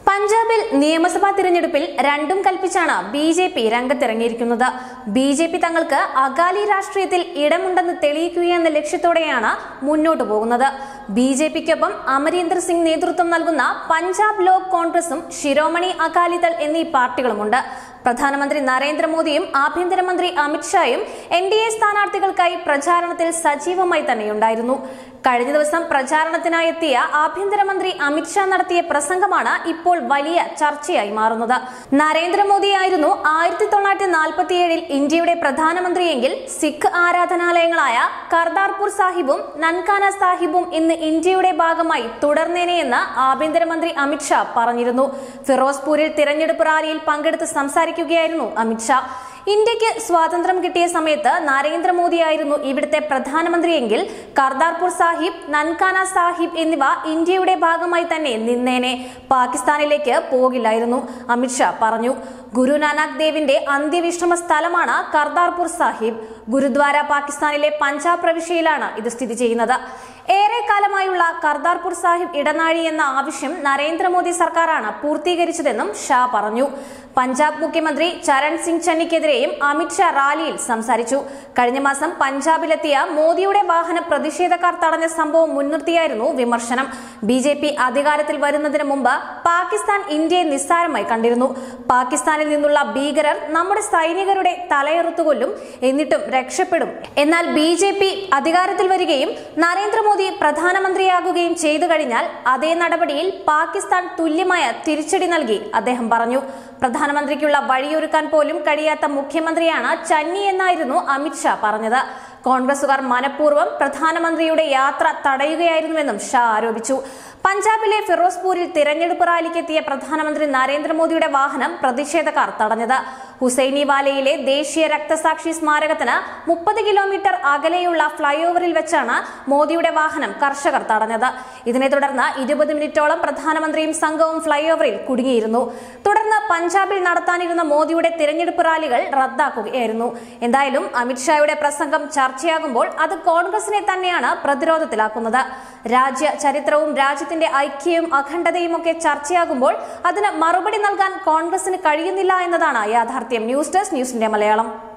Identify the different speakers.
Speaker 1: പഞ്ചാബിൽ നിയമസഭാ തിരഞ്ഞെടുപ്പിൽ രണ്ടും കൽപ്പിച്ചാണ് ബിജെപി രംഗത്തിറങ്ങിയിരിക്കുന്നത്. ബിജെപി തങ്ങൾക്ക് അകാലി രാഷ്ട്രീയത്തിൽ ഇടമുണ്ടെന്ന് തെളിയിക്കുകയെന്ന ലക്ഷ്യത്തോടെയാണ് മുന്നോട്ടു പോകുന്നത്. ബിജെപിക്കൊപ്പം അമരീന്ദർ സിംഗ് നേതൃത്വം നൽകുന്ന പഞ്ചാബ് ലോക് കോൺഗ്രസും ശിരോമണി അകാലിദൾ എന്നീ പാർട്ടികളുമുണ്ട്. പ്രധാനമന്ത്രി നരേന്ദ്രമോദിയും ആഭ്യന്തരമന്ത്രി അമിത്ഷായും എൻഡിഎ സ്ഥാനാർത്ഥികൾക്കായി പ്രചാരണത്തിൽ സജീവമായി തന്നെയുണ്ടായിരുന്നു. കഴിഞ്ഞ ദിവസം പ്രചാരണത്തിനായി എത്തിയ ആഭ്യന്തരമന്ത്രി അമിത്ഷാ നടത്തിയ പ്രസംഗമാണ് ഇപ്പോൾ വലിയ ചർച്ചയായി മാറുന്നത്. നരേന്ദ്രമോദിയായിരുന്നു 1947 ഇന്ത്യയുടെ പ്രധാനമന്ത്രിയെങ്കിൽ സിഖ് ആരാധനാലയങ്ങളായ കർതാർപൂർ സാഹിബും നൻകാന സാഹിബും ഇന്ന് ഇന്ത്യയുടെ ഭാഗമായി തുടർന്നേനെയെന്ന് ആഭ്യന്തരമന്ത്രി അമിത്ഷാ പറഞ്ഞിരുന്നു. ഫിറോസ്പൂരിൽ തിരഞ്ഞെടുപ്പ് റാലിയിൽ പങ്കെടുത്ത് സംസാരിക്കുകയായിരുന്നു അമിത്ഷാ. ഇന്ത്യക്ക് സ്വാതന്ത്ര്യം കിട്ടിയ സമയത്ത് നരേന്ദ്രമോദിയായിരുന്നു ഇവിടുത്തെ പ്രധാനമന്ത്രിയെങ്കിൽ കർതാർപൂർ സാഹിബ്, നൻകാന സാഹിബ് എന്നിവ ഇന്ത്യയുടെ ഭാഗമായി തന്നെ നിന്നേനെ, പാകിസ്ഥാനിലേക്ക് പോകില്ലായിരുന്നു, അമിത്ഷാ പറഞ്ഞു. ഗുരുനാനാക്ക് ദേവിന്റെ അന്ത്യവിശ്രമ സ്ഥലമാണ് കർതാർപൂർ സാഹിബ്. ഗുരുദ്വാര പാകിസ്ഥാനിലെ പഞ്ചാബ് പ്രവിശ്യയിലാണ് ഇത് സ്ഥിതി ചെയ്യുന്നത്. ഏറെക്കാലമായുള്ള കർതാർപൂർ സാഹിബ് ഇടനാഴി എന്ന ആവശ്യം നരേന്ദ്രമോദി സർക്കാരാണ് പൂർത്തീകരിച്ചതെന്നും ഷാ പറഞ്ഞു. പഞ്ചാബ് മുഖ്യമന്ത്രി ചരൺ സിംഗ് ചന്നിക്കെതിരെയും അമിത്ഷാ റാലിയിൽ സംസാരിച്ചു. കഴിഞ്ഞ മാസം പഞ്ചാബിലെത്തിയ മോദിയുടെ വാഹനം പ്രതിഷേധക്കാർ തടഞ്ഞ സംഭവം മുൻനിർത്തിയായിരുന്നു വിമർശനം. ബിജെപി അധികാരത്തിൽ വരുന്നതിന് മുമ്പ് പാകിസ്ഥാൻ ഇന്ത്യയെ നിസ്സാരമായി കണ്ടിരുന്നു. പാകിസ്ഥാനിൽ നിന്നുള്ള ഭീകരർ നമ്മുടെ സൈനികരുടെ തലയെറുത്തുകൊല്ലും, എന്നിട്ടും രക്ഷപ്പെടും. എന്നാൽ ബിജെപി അധികാരത്തിൽ വരികയും നരേന്ദ്രമോദി പ്രധാനമന്ത്രിയാകുകയും ചെയ്തു കഴിഞ്ഞാൽ അതേ നടപടിയിൽ പാകിസ്ഥാൻ തുല്യമായ തിരിച്ചടി നൽകി, അദ്ദേഹം പറഞ്ഞു. പ്രധാനമന്ത്രിക്കുള്ള വഴിയൊരുക്കാൻ പോലും കഴിയാത്ത മുഖ്യമന്ത്രിയാണ് ചന്നി എന്നായിരുന്നു അമിത്ഷാ പറഞ്ഞത്. കോൺഗ്രസുകാർ മനഃപൂർവ്വം പ്രധാനമന്ത്രിയുടെ യാത്ര തടയുകയായിരുന്നുവെന്നും ഷാ ആരോപിച്ചു. പഞ്ചാബിലെ ഫിറോസ്പൂരിൽ തിരഞ്ഞെടുപ്പ് റാലിക്കെത്തിയ പ്രധാനമന്ത്രി നരേന്ദ്രമോദിയുടെ വാഹനം പ്രതിഷേധക്കാർ തടഞ്ഞത്. ഹുസൈനിവാലയിലെ ദേശീയ രക്തസാക്ഷി സ്മാരകത്തിന് 30 കിലോമീറ്റർ അകലെയുള്ള ഫ്ലൈ ഓവറിൽ വെച്ചാണ് മോദിയുടെ വാഹനം കർഷകർ തടഞ്ഞത്. ഇതിനെ തുടർന്ന് 20 മിനിറ്റോളം പ്രധാനമന്ത്രിയും സംഘവും ഫ്ലൈ ഓവറിൽ കുടുങ്ങിയിരുന്നു. തുടർന്ന് പഞ്ചാബിൽ നടത്താനിരുന്ന മോദിയുടെ തിരഞ്ഞെടുപ്പ് റാലികൾ റദ്ദാക്കുകയായിരുന്നു. എന്തായാലും അമിത്ഷായുടെ പ്രസംഗം ചർച്ചയാകുമ്പോൾ അത് കോൺഗ്രസിനെ തന്നെയാണ് പ്രതിരോധത്തിലാക്കുന്നത്. രാജ്യ ചരിത്രവും രാജ്യത്തിന്റെ ഐക്യവും അഖണ്ഡതയും ഒക്കെ ചർച്ചയാകുമ്പോൾ അതിന് മറുപടി നൽകാൻ കോൺഗ്രസിന് കഴിയുന്നില്ല എന്നതാണ് യാഥാർത്ഥ്യം. News desk, news India Malayalam.